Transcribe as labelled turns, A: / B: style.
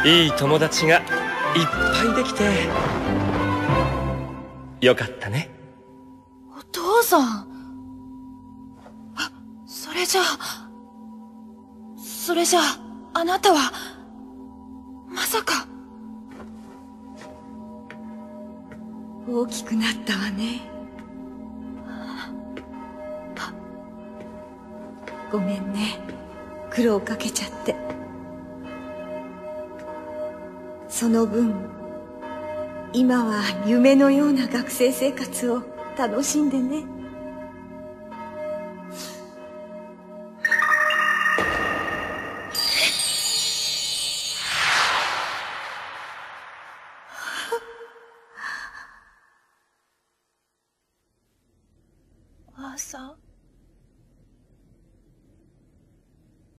A: いい友達がいっぱいできてよかったね。
B: お父さん。それじゃあなたはまさか。
C: 大きくなったわね。ごめんね、苦労かけちゃって。その分今は夢のような学生生活を楽しんでね。